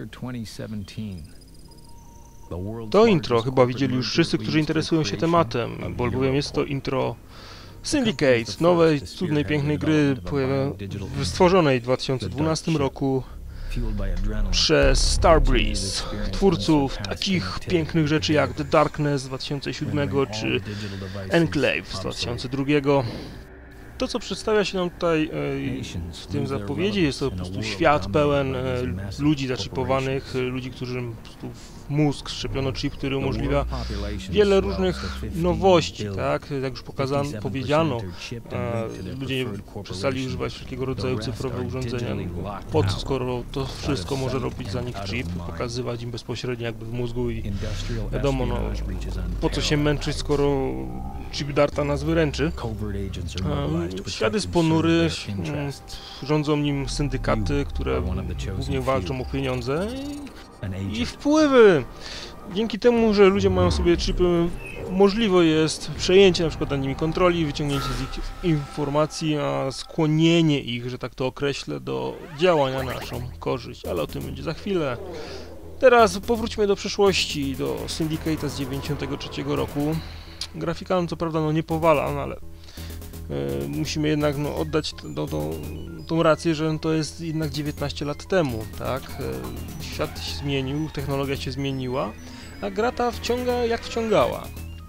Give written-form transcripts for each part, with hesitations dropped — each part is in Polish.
To intro chyba widzieli już wszyscy, którzy interesują się tematem, bowiem jest to intro Syndicate, nowej, cudnej, pięknej gry stworzonej w 2012 roku przez Starbreeze, twórców takich pięknych rzeczy jak The Darkness z 2007 czy Enclave z 2002. To, co przedstawia się nam tutaj w tym zapowiedzi, jest to po prostu świat pełen ludzi zaczipowanych, ludzi, którym w mózg szczepiono chip, który umożliwia wiele różnych nowości, tak? Jak już powiedziano, ludzie przestali używać wszelkiego rodzaju cyfrowe urządzenia. Po co, skoro to wszystko może robić za nich chip, pokazywać im bezpośrednio jakby w mózgu i wiadomo, no, po co się męczyć, skoro chip Darta nas wyręczy. Świat jest ponury, rządzą nim syndykaty, które głównie walczą o pieniądze i wpływy. Dzięki temu, że ludzie mają sobie chipy, możliwe jest przejęcie na przykład nad nimi kontroli, wyciągnięcie z ich informacji, a skłonienie ich, że tak to określę, do działania na naszą korzyść, ale o tym będzie za chwilę. Teraz powróćmy do przeszłości, do Syndicate'a z 1993 roku. Grafika, no co prawda, no nie powala, no ale musimy jednak oddać tą rację, że to jest jednak 19 lat temu, tak? Świat się zmienił, technologia się zmieniła, a gra ta wciąga jak wciągała.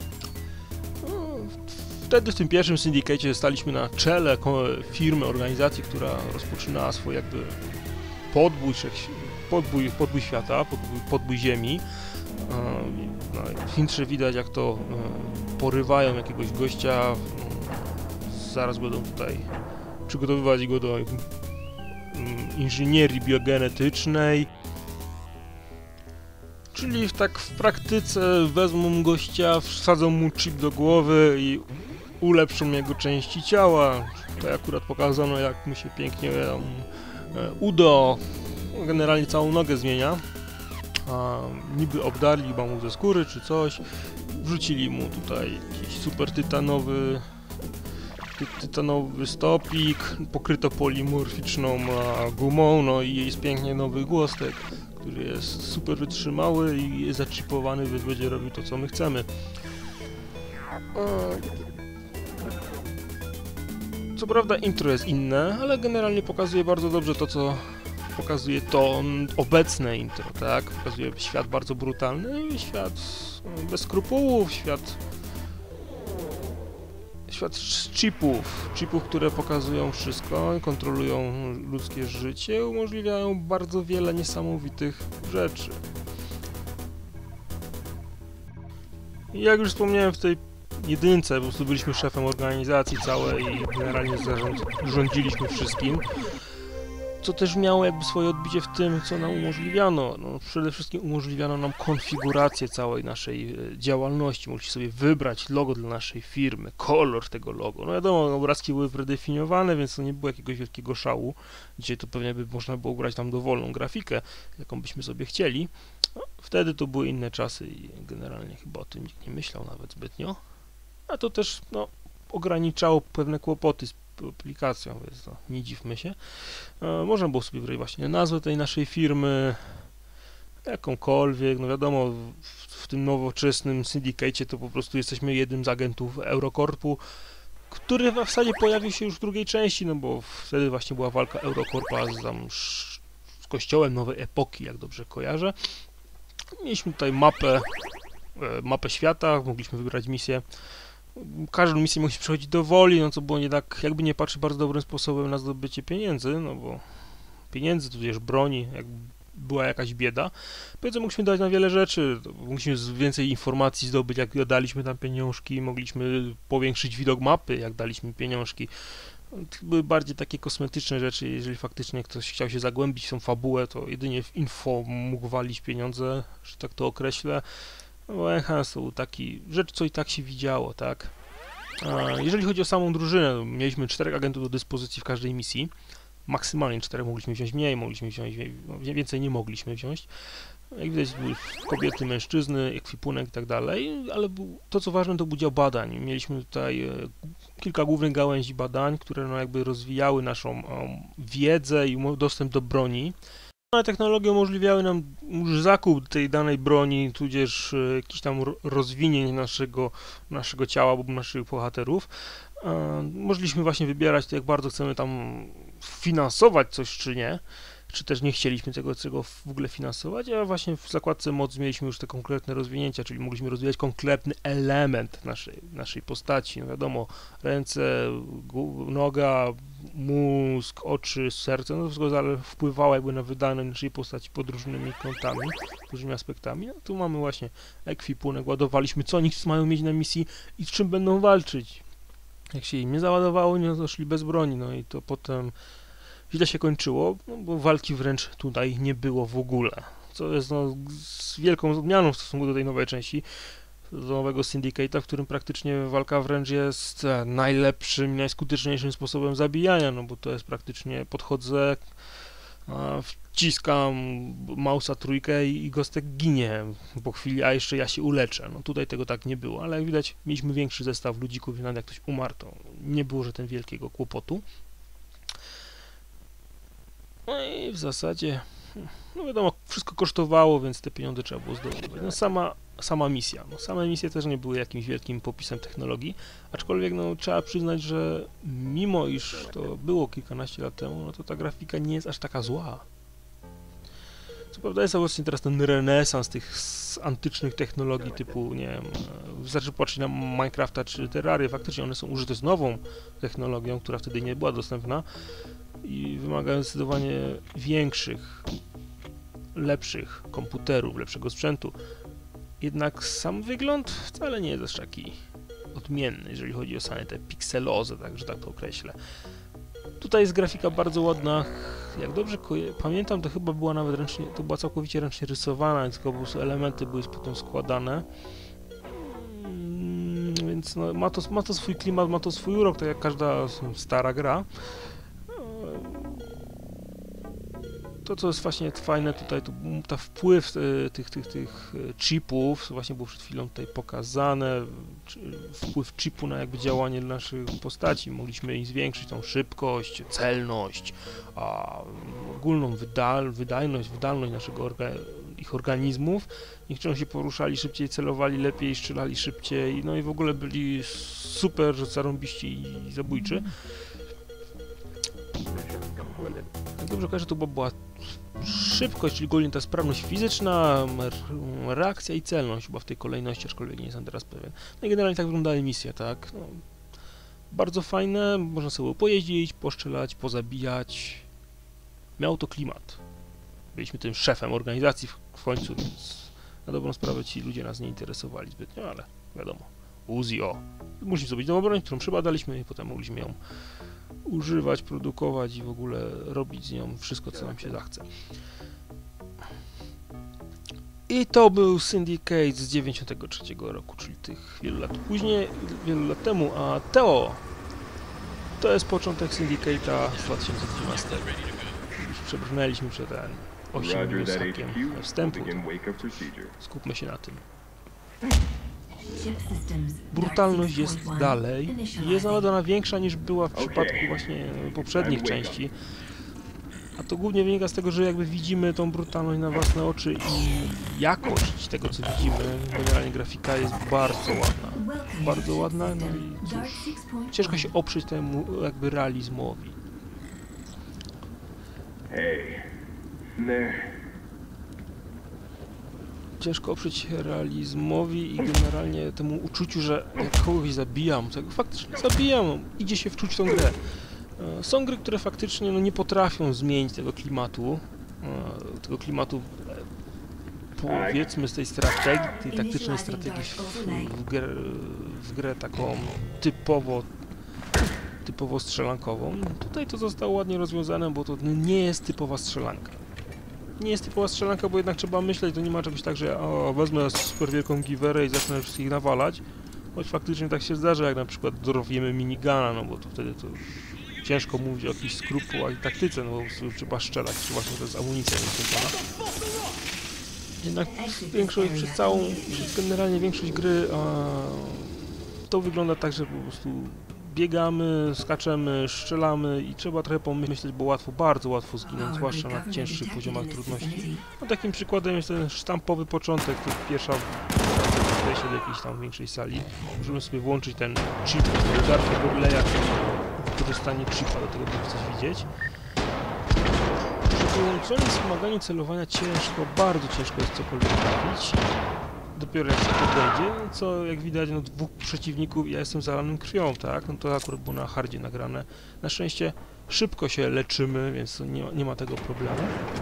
Wtedy w tym pierwszym Syndicate'cie staliśmy na czele firmy, organizacji, która rozpoczynała swój jakby podbój świata, podbój ziemi. W intrze widać, jak to porywają jakiegoś gościa, zaraz będą tutaj przygotowywać go do inżynierii biogenetycznej, czyli tak w praktyce wezmą gościa, wsadzą mu chip do głowy i ulepszą jego części ciała. Tutaj akurat pokazano, jak mu się pięknie udo, generalnie całą nogę zmienia. Niby obdarli mu ze skóry czy coś, wrzucili mu tutaj jakiś super tytanowy stopik, pokryto polimorficzną gumą, no i jest pięknie nowy głostek, który jest super wytrzymały i jest zaczipowany, więc będzie robił to, co my chcemy. Co prawda intro jest inne, ale generalnie pokazuje bardzo dobrze to, co pokazuje to obecne intro, tak? Pokazuje świat bardzo brutalny, świat bez skrupułów, świat chipów, które pokazują wszystko, kontrolują ludzkie życie, umożliwiają bardzo wiele niesamowitych rzeczy. I jak już wspomniałem w tej jedynce, po prostu byliśmy szefem organizacji całej i generalnie rządziliśmy wszystkim. Co też miało jakby swoje odbicie w tym, co nam umożliwiano. No, przede wszystkim umożliwiano nam konfigurację całej naszej działalności. Mogliśmy sobie wybrać logo dla naszej firmy, kolor tego logo. No wiadomo, obrazki były predefiniowane, więc to nie było jakiegoś wielkiego szału. Dzisiaj to pewnie by można było grać tam dowolną grafikę, jaką byśmy sobie chcieli. No, wtedy to były inne czasy i generalnie chyba o tym nikt nie myślał nawet zbytnio. A to też ograniczało pewne kłopoty z aplikacją, więc nie dziwmy się. Można było sobie wybrać właśnie nazwę tej naszej firmy, jakąkolwiek, no wiadomo, w tym nowoczesnym Syndicate'cie to po prostu jesteśmy jednym z agentów Eurocorpu, który w zasadzie pojawił się już w drugiej części, no bo wtedy właśnie była walka Eurocorpa z kościołem nowej epoki, jak dobrze kojarzę. Mieliśmy tutaj mapę świata, mogliśmy wybrać misję. Każdą misję mogliśmy przechodzić do woli, no co było nie tak, jakby nie patrzeć, bardzo dobrym sposobem na zdobycie pieniędzy, no bo pieniędzy, tudzież broni, jak była jakaś bieda. Powiedzmy, mogliśmy dać na wiele rzeczy, mogliśmy więcej informacji zdobyć, jak daliśmy tam pieniążki, mogliśmy powiększyć widok mapy, jak daliśmy pieniążki. To były bardziej takie kosmetyczne rzeczy, jeżeli faktycznie ktoś chciał się zagłębić w tą fabułę, to jedynie w info mógł walić pieniądze, że tak to określę. No, Enhance to był taki rzecz, co i tak się widziało, tak? Jeżeli chodzi o samą drużynę, mieliśmy 4 agentów do dyspozycji w każdej misji. Maksymalnie 4, mogliśmy wziąć mniej, mogliśmy wziąć więcej, nie mogliśmy wziąć. Jak widać, były kobiety, mężczyzny, ekwipunek i tak dalej, ale to, co ważne, to był dział badań. Mieliśmy tutaj kilka głównych gałęzi badań, które jakby rozwijały naszą wiedzę i dostęp do broni. Technologie umożliwiały nam już zakup tej danej broni, tudzież jakiś tam rozwinięć naszego ciała lub naszych bohaterów. Mogliśmy właśnie wybierać, jak bardzo chcemy tam finansować coś, czy nie. Czy też nie chcieliśmy tego w ogóle finansować, a właśnie w zakładce moc mieliśmy już te konkretne rozwinięcia, czyli mogliśmy rozwijać konkretny element naszej postaci. No wiadomo, ręce, noga, mózg, oczy, serce, no to wszystko wpływało jakby na wydajność naszej postaci pod różnymi kątami, różnymi aspektami. No tu mamy właśnie ekwipunek, ładowaliśmy, co oni mają mieć na misji i z czym będą walczyć. Jak się im nie załadowało, no to szli bez broni, no i to potem źle się kończyło, no bo walki wręcz tutaj nie było w ogóle, co jest no, z wielką zmianą w stosunku do tej nowej części, do nowego Syndicate'a, w którym praktycznie walka wręcz jest najlepszym, najskuteczniejszym sposobem zabijania, no bo to jest praktycznie podchodzę, wciskam mausa trójkę i gostek ginie po chwili, a jeszcze ja się uleczę. No tutaj tego tak nie było, ale jak widać mieliśmy większy zestaw ludzików i nawet jak ktoś umarł, to nie było żadnego wielkiego kłopotu. No i w zasadzie, no wiadomo, wszystko kosztowało, więc te pieniądze trzeba było zdobywać. No sama misja. No, same misje też nie były jakimś wielkim popisem technologii, aczkolwiek no, trzeba przyznać, że mimo iż to było kilkanaście lat temu, no to ta grafika nie jest aż taka zła. Co prawda jest właśnie teraz ten renesans tych antycznych technologii typu, nie wiem, wystarczy patrzeć na Minecrafta czy Terrarię, faktycznie one są użyte z nową technologią, która wtedy nie była dostępna i wymagają zdecydowanie większych, lepszych komputerów, lepszego sprzętu. Jednak sam wygląd wcale nie jest aż taki odmienny, jeżeli chodzi o same te pikselozę, tak, że tak to określę. Tutaj jest grafika bardzo ładna, jak dobrze pamiętam, to chyba była nawet ręcznie, to była całkowicie ręcznie rysowana, tylko po prostu elementy były potem składane. Więc no, ma to swój klimat, ma to swój urok, tak jak każda stara gra. To, co jest właśnie fajne tutaj, to ta wpływ tych chipów, właśnie było przed chwilą tutaj pokazane, wpływ chipu na jakby działanie naszych postaci. Mogliśmy im zwiększyć tą szybkość, celność, ogólną wydajność ich organizmów. Niektórzy się poruszali szybciej, celowali lepiej, strzelali szybciej, no i w ogóle byli super zarąbiści i zabójczy. Jak dobrze kojarzę, to była szybkość, czyli ogólnie ta sprawność fizyczna, reakcja i celność, chyba w tej kolejności, aczkolwiek nie jestem teraz pewien. No i generalnie tak wyglądały misje, tak? No, bardzo fajne, można sobie pojeździć, postrzelać, pozabijać. Miało to klimat. Byliśmy tym szefem organizacji w końcu, więc na dobrą sprawę ci ludzie nas nie interesowali zbytnio, ale wiadomo, Uzi, musi zrobić nową broń, którą przybadaliśmy i potem mogliśmy ją używać, produkować i w ogóle robić z nią wszystko, co nam się zachce. I to był Syndicate z 93 roku, czyli tych wielu lat później, wielu lat temu, a Teo to jest początek Syndicate'a z 2012. Już przebrnęliśmy przed ten 8 minut wstępu. Skupmy się na tym. Brutalność jest dalej i jest nawet ona większa niż była w przypadku właśnie poprzednich części. A to głównie wynika z tego, że jakby widzimy tą brutalność na własne oczy i jakość tego, co widzimy, generalnie grafika jest bardzo ładna. Bardzo ładna, no i cóż, ciężko się oprzeć temu jakby realizmowi. Ciężko oprzeć się realizmowi i generalnie temu uczuciu, że jak kogoś zabijam, to faktycznie zabijam, idzie się wczuć w tą grę. Są gry, które faktycznie no, nie potrafią zmienić tego klimatu, powiedzmy z tej strategii, tej taktycznej strategii w grę taką typowo strzelankową. Tutaj to zostało ładnie rozwiązane, bo to nie jest typowa strzelanka. Nie jest typowa strzelanka, bo jednak trzeba myśleć, to nie ma czegoś tak, że wezmę super wielką giwerę i zacznę wszystkich nawalać. Choć faktycznie tak się zdarza, jak na przykład dorwiemy minigana, no bo to wtedy to ciężko mówić o jakichś skrupułach i taktyce, no bo trzeba strzelać, czy właśnie to jest amunicja nieskończona. Jednak generalnie większość gry to wygląda tak, że po prostu biegamy, skaczemy, strzelamy i trzeba trochę pomyśleć, bo łatwo, bardzo łatwo zginąć, zwłaszcza na cięższych poziomach trudności. No, takim przykładem jest ten sztampowy początek, to pierwsza wejście do jakiejś tam większej sali. Możemy sobie włączyć ten chip, Darth Google'a, wykorzystanie chipa do tego, by coś widzieć. Przy wyłączonym wspomaganiu celowania ciężko, bardzo ciężko jest cokolwiek trafić. Dopiero jak się podejdzie, co jak widać, no dwóch przeciwników, ja jestem zalanym krwią, tak? No to akurat było na hardzie nagrane. Na szczęście szybko się leczymy, więc nie ma tego problemu.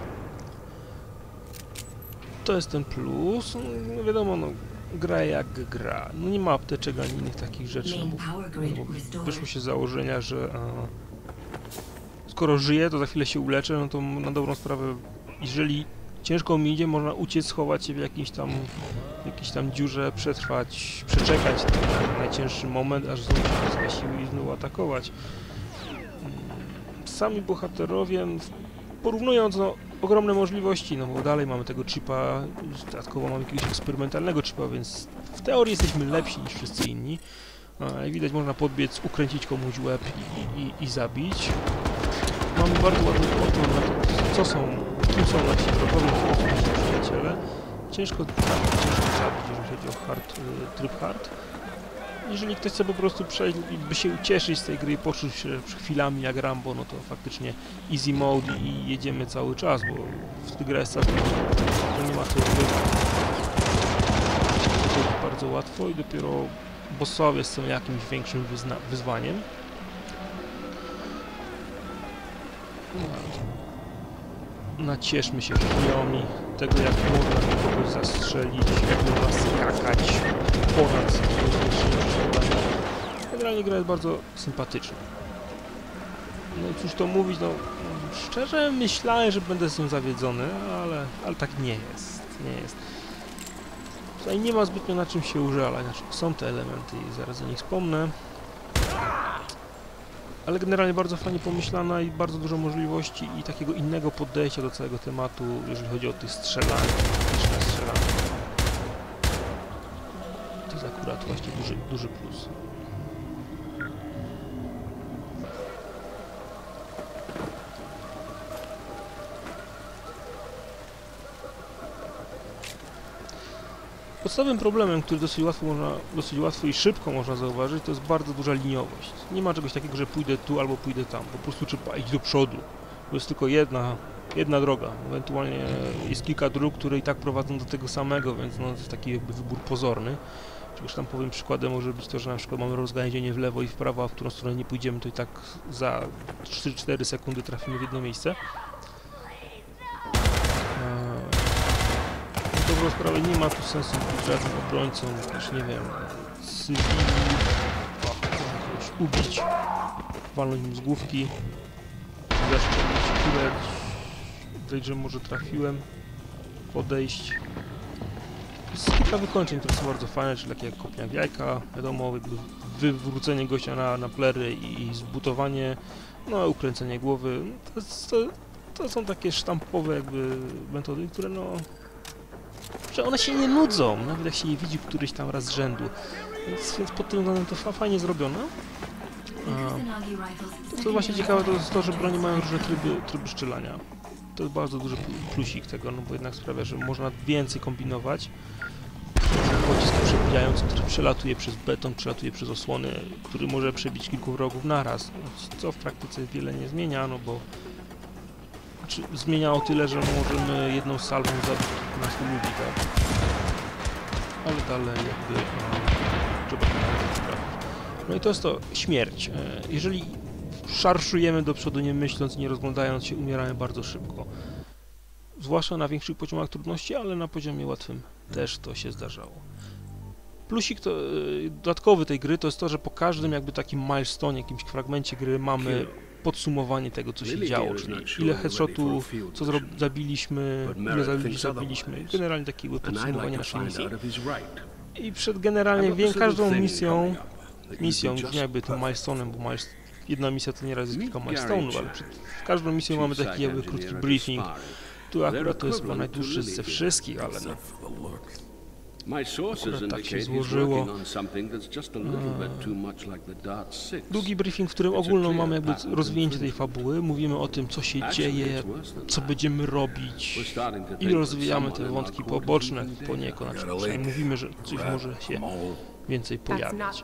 To jest ten plus, no wiadomo, no gra jak gra. No nie ma apteczek ani innych takich rzeczy, no bo wyszło się z założenia, że skoro żyję, to za chwilę się uleczę, no to na dobrą sprawę, jeżeli ciężko mi idzie, można uciec, schować się w jakiejś tam dziurze, przetrwać, przeczekać ten najcięższy moment, aż znowu się zgasiły i znowu atakować. Sami bohaterowie, porównując, no, ogromne możliwości, no bo dalej mamy tego chipa, dodatkowo mamy jakiegoś eksperymentalnego chipa, więc w teorii jesteśmy lepsi niż wszyscy inni. Jak widać, można podbiec, ukręcić komuś łeb i zabić. Mamy bardzo ładny kontrol na to, kim są nasi wrogowie, kim są nasi przyjaciele. Ciężko trafić, ciężko zabić, jeżeli chodzi o tryb hard. Jeżeli ktoś chce po prostu przejść, by się ucieszyć z tej gry i poczuć się chwilami jak Rambo, no to faktycznie easy mode i jedziemy cały czas, bo w tej grze jest całkiem, nie ma co wygrywać. To jest bardzo łatwo i dopiero bossowie są jakimś większym wyzwaniem. Nacieszmy się chwilami tego, jak można kogoś zastrzelić, jak można skakać ponad generalnie gra jest bardzo sympatyczna. No cóż to mówić, no szczerze myślałem, że będę z nią zawiedzony, ale tak nie jest, Tutaj nie ma zbytnio na czym się użalać, znaczy są te elementy i zaraz o nich wspomnę. Ale generalnie bardzo fajnie pomyślana i bardzo dużo możliwości i takiego innego podejścia do całego tematu, jeżeli chodzi o tych strzelanie. To jest akurat właśnie duży plus. Podstawowym problemem, który dosyć łatwo i szybko można zauważyć, to jest bardzo duża liniowość. Nie ma czegoś takiego, że pójdę tu albo pójdę tam. Po prostu trzeba iść do przodu. To jest tylko jedna droga. Ewentualnie jest kilka dróg, które i tak prowadzą do tego samego, więc no, to jest taki jakby wybór pozorny. Czegoś tam powiem przykładem może być to, że na przykład mamy rozgałęzienie w lewo i w prawo, a w którą stronę nie pójdziemy, to i tak za 3-4 sekundy trafimy w jedno miejsce. Dobrą sprawę nie ma tu sensu być żadnym obrońcą, też nie wiem, cywili, kogoś ubić, walnąć mu z główki, zaszczepić kulę, widać, że może trafiłem, podejść. Jest kilka wykończeń, które są bardzo fajne, czyli takie jak kopnia w jajka, wiadomo, wywrócenie gościa na plery i zbutowanie, no ukręcenie głowy, to są takie sztampowe jakby metody, które no... że one się nie nudzą, nawet jak się je widzi któryś tam raz z rzędu. Więc pod tym względem to fajnie zrobione. To co właśnie ciekawe, to jest to, że broni mają różne tryby strzelania. To jest bardzo duży plusik tego, no bo jednak sprawia, że można więcej kombinować. Pocisk przebijający, który przelatuje przez beton, przelatuje przez osłony, który może przebić kilku wrogów naraz. Co w praktyce wiele nie zmienia, no bo zmienia o tyle, że możemy jedną salwą zabić kilkunastu ludzi, tak? Ale dalej jakby trzeba trafić. No i to jest to śmierć. Jeżeli szarżujemy do przodu nie myśląc, nie rozglądając się, umieramy bardzo szybko. Zwłaszcza na większych poziomach trudności, ale na poziomie łatwym też to się zdarzało. Plusik dodatkowy tej gry to jest to, że po każdym jakby takim milestone, jakimś fragmencie gry mamy podsumowanie tego, co się działo, czyli ile headshotów, co zabiliśmy, ile zabiliśmy, generalnie takie podsumowanie naszej misji. I przed generalnie każdą misją, nie jakby tym milestone'em, bo jedna misja to nieraz jest kilka milestone'ów, ale przed każdą misją mamy taki jakby krótki briefing. Tu akurat to jest chyba najdłuższy ze wszystkich, ale no, Akurat tak się złożyło. Długi briefing, w którym ogólną mamy jakby rozwinięcie tej fabuły. Mówimy o tym, co się dzieje, co będziemy robić i rozwijamy te wątki poboczne poniekąd. Znaczy, mówimy, że coś może się więcej pojawić.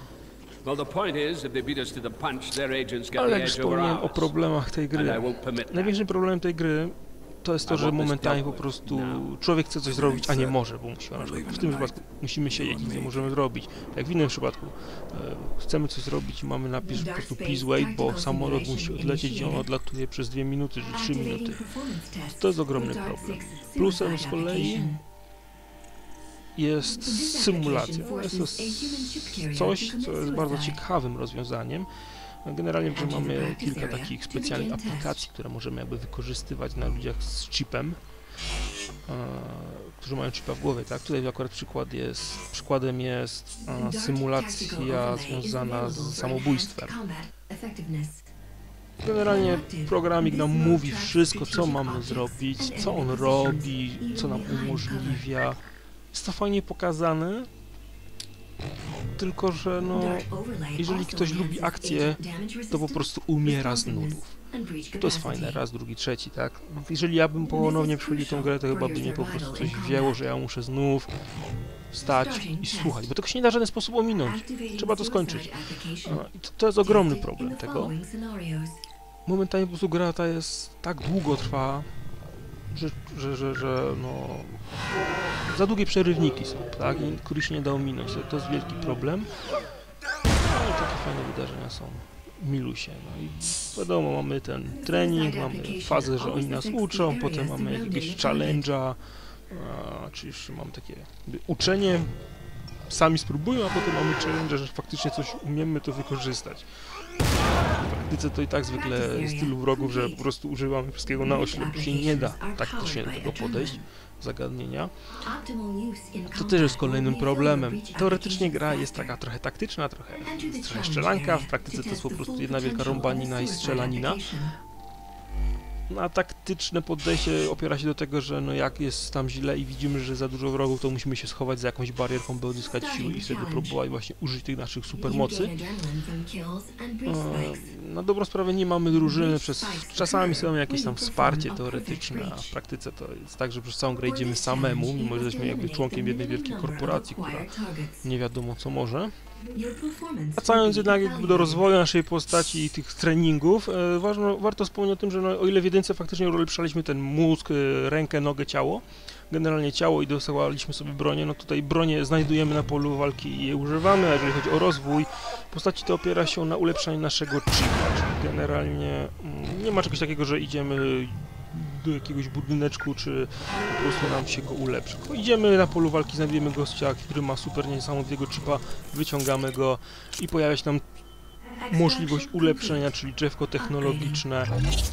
Ale jak wspomniałem o problemach tej gry, największym problemem tej gry to jest to, że momentami po prostu człowiek chce coś zrobić, a nie może, bo musi. Na przykład w tym przypadku musimy siedzieć, nic nie możemy zrobić. Jak w innym przypadku chcemy coś zrobić i mamy napis, że po prostu please wait, bo samolot musi odlecieć i on odlatuje przez 2 minuty czy 3 minuty. To jest ogromny problem. Plusem z kolei jest symulacja. Jest to coś, co jest bardzo ciekawym rozwiązaniem. Generalnie że mamy kilka takich specjalnych aplikacji, które możemy jakby wykorzystywać na ludziach z chipem, którzy mają chipa w głowie, tak? Tutaj akurat przykładem jest symulacja związana z samobójstwem. Generalnie programik nam mówi wszystko, co mamy zrobić, co on robi, co nam umożliwia. Jest to fajnie pokazane, tylko że no, jeżeli ktoś lubi akcję, to po prostu umiera z nudów. To jest fajne, raz, drugi, trzeci, tak? Jeżeli ja bym ponownie przychodził tą grę, to chyba by mnie po prostu coś wzięło, że ja muszę znów stać i słuchać, bo tego się nie da w żaden sposób ominąć. Trzeba to skończyć. I to jest ogromny problem tego. Momentami po prostu gra ta jest tak długo trwa, że no, za długie przerywniki są, tak? I który się nie da ominąć. To jest wielki problem. Ale takie fajne wydarzenia są. Milusie. No i wiadomo, mamy ten trening, mamy fazę, że oni nas uczą, potem mamy jakiegoś challenge'a, czyli już mamy takie uczenie, sami spróbują, a potem mamy challenge, że faktycznie coś umiemy to wykorzystać. W praktyce to i tak zwykle jest tylu wrogów, że po prostu używamy wszystkiego na oślep. Się nie da taktycznie do tego podejść, zagadnienia. To też jest kolejnym problemem. Teoretycznie gra jest taka trochę taktyczna, trochę strzelanka, w praktyce to jest po prostu jedna wielka rąbanina i strzelanina. No, a taktyczne podejście opiera się do tego, że no jak jest tam źle i widzimy, że za dużo wrogów, to musimy się schować za jakąś barierką, by odzyskać siły i wtedy próbować właśnie użyć tych naszych supermocy. Na dobrą sprawę nie mamy drużyny, czasami są jakieś tam wsparcie teoretyczne, a w praktyce to jest tak, że przez całą grę idziemy samemu, mimo że jesteśmy jakby członkiem jednej wielkiej korporacji, która nie wiadomo co może. Wracając jednak jakby do rozwoju naszej postaci i tych treningów, warto wspomnieć o tym, że no, o ile w jedynce faktycznie ulepszaliśmy ten mózg, rękę, nogę, ciało, generalnie ciało i dostawaliśmy sobie bronię, no tutaj bronię znajdujemy na polu walki i je używamy, a jeżeli chodzi o rozwój postaci, to opiera się na ulepszaniu naszego chipa, czyli generalnie nie ma czegoś takiego, że idziemy do jakiegoś budyneczku, czy po prostu nam się go ulepszy. Idziemy na polu walki, znajdujemy gościa, który ma super niesamowitego chipa, wyciągamy go i pojawia się nam możliwość ulepszenia, czyli drzewko technologiczne,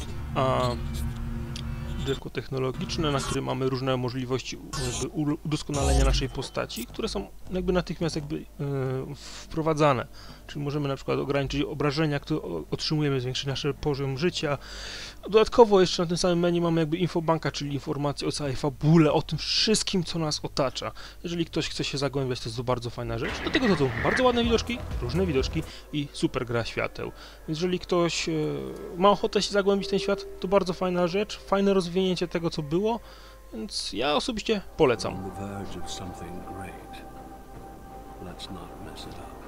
na którym mamy różne możliwości udoskonalenia naszej postaci, które są jakby natychmiast wprowadzane. Czyli możemy na przykład ograniczyć obrażenia, które otrzymujemy, zwiększyć nasz poziom życia. Dodatkowo jeszcze na tym samym menu mamy jakby infobanka, czyli informacje o całej fabule, o tym wszystkim, co nas otacza. Jeżeli ktoś chce się zagłębiać, to jest to bardzo fajna rzecz. Do tego to są bardzo ładne widoczki, różne widoczki i super gra świateł. Więc jeżeli ktoś ma ochotę się zagłębić w ten świat, to bardzo fajna rzecz, fajne rozwinięcie tego, co było, więc ja osobiście polecam.